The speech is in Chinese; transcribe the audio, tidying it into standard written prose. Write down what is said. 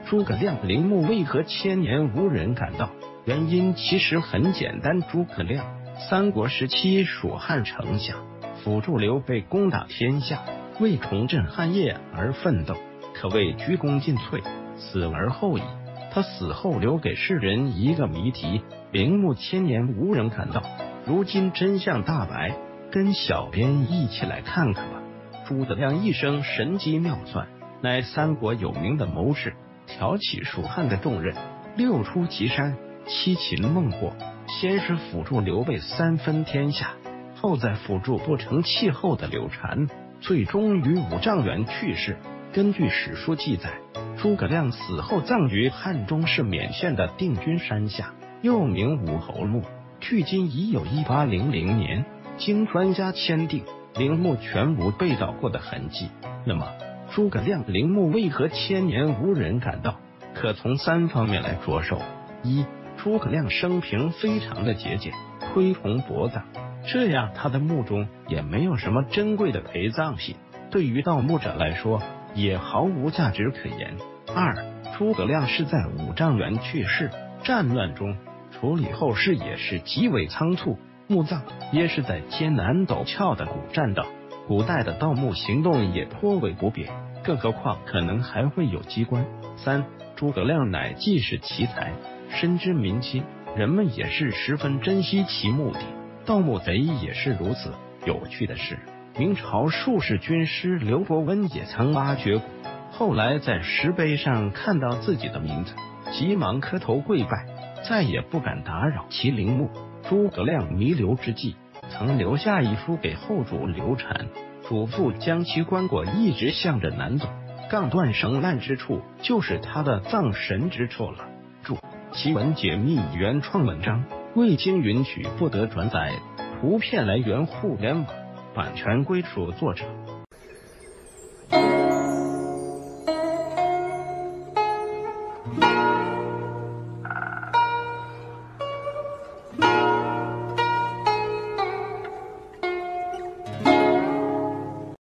诸葛亮陵墓为何千年无人敢到？原因其实很简单，诸葛亮三国时期蜀汉丞相，辅助刘备攻打天下，为重振汉业而奋斗，可谓鞠躬尽瘁，死而后已。他死后留给世人一个谜题，陵墓千年无人敢到，如今真相大白，跟小编一起来看看吧。诸葛亮一生神机妙算，乃三国有名的谋士，挑起蜀汉的重任，六出祁山，七擒孟获，先是辅助刘备三分天下，后再辅助不成气候的刘禅，最终于五丈原去世。根据史书记载，诸葛亮死后葬于汉中市勉县的定军山下，又名武侯墓，距今已有1800年。经专家签订，陵墓全无被盗过的痕迹。那么诸葛亮陵墓为何千年无人敢到？可从3方面来着手。一、诸葛亮生平非常的节俭，推崇薄葬，这样他的墓中也没有什么珍贵的陪葬品，对于盗墓者来说也毫无价值可言。二、诸葛亮是在五丈原去世，战乱中处理后事也是极为仓促，墓葬也是在艰难陡峭的古栈道，古代的盗墓行动也颇为不便，更何况可能还会有机关。三、诸葛亮乃济世奇才，深知民心，人们也是十分珍惜其墓地，盗墓贼也是如此。有趣的是，明朝术士军师刘伯温也曾挖掘过，后来在石碑上看到自己的名字，急忙磕头跪拜，再也不敢打扰其陵墓。诸葛亮弥留之际，曾留下遗书给后主刘禅，嘱咐将其棺椁一直向着南走，杠断绳烂之处就是他的葬神之处了。注：奇闻解密原创文章，未经允许不得转载，图片来源互联网，版权归属作者。